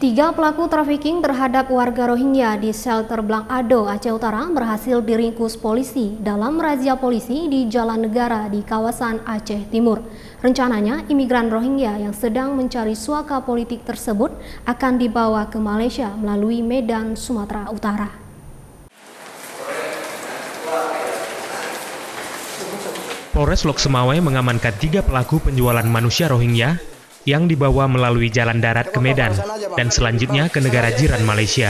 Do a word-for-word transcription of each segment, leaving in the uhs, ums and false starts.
Tiga pelaku trafficking terhadap warga Rohingya di shelter Blang Ado, Aceh Utara berhasil diringkus polisi dalam razia polisi di Jalan Negara di kawasan Aceh Timur. Rencananya, imigran Rohingya yang sedang mencari suaka politik tersebut akan dibawa ke Malaysia melalui Medan, Sumatera Utara. Polres Lok Semawai mengamankan tiga pelaku penjualan manusia Rohingya yang dibawa melalui jalan darat ke Medan dan selanjutnya ke negara jiran Malaysia.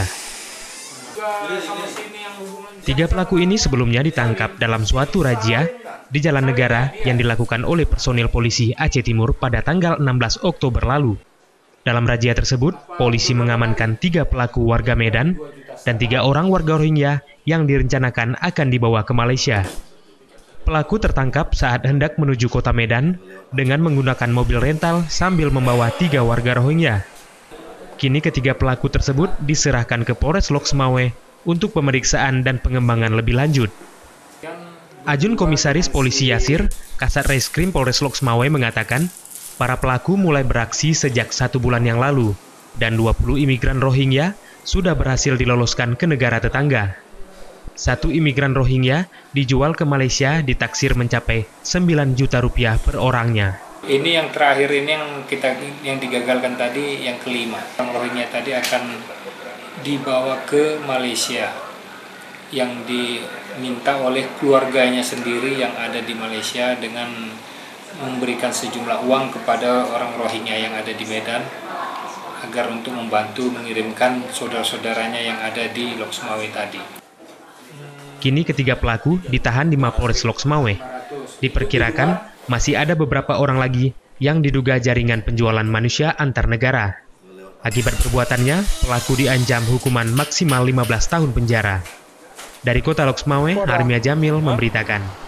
Tiga pelaku ini sebelumnya ditangkap dalam suatu razia di Jalan Negara yang dilakukan oleh personil polisi Aceh Timur pada tanggal enam belas Oktober lalu. Dalam razia tersebut, polisi mengamankan tiga pelaku warga Medan dan tiga orang warga Rohingya yang direncanakan akan dibawa ke Malaysia. Pelaku tertangkap saat hendak menuju kota Medan dengan menggunakan mobil rental sambil membawa tiga warga Rohingya. Kini ketiga pelaku tersebut diserahkan ke Polres Lok Semawai untuk pemeriksaan dan pengembangan lebih lanjut. Ajun Komisaris Polisi Yasir, Kasat Reskrim Polres Lok Semawai mengatakan, para pelaku mulai beraksi sejak satu bulan yang lalu dan dua puluh imigran Rohingya sudah berhasil diloloskan ke negara tetangga. Satu imigran Rohingya dijual ke Malaysia ditaksir mencapai sembilan juta rupiah per orangnya. Ini yang terakhir ini yang kita yang digagalkan tadi yang kelima. Orang Rohingya tadi akan dibawa ke Malaysia yang diminta oleh keluarganya sendiri yang ada di Malaysia dengan memberikan sejumlah uang kepada orang Rohingya yang ada di Medan agar untuk membantu mengirimkan saudara-saudaranya yang ada di Lok Semawai tadi. Kini ketiga pelaku ditahan di Mapolres Lok Semawai. Diperkirakan masih ada beberapa orang lagi yang diduga jaringan penjualan manusia antar negara. Akibat perbuatannya, pelaku diancam hukuman maksimal lima belas tahun penjara. Dari Kota Lok Semawai, Armia Jamil memberitakan.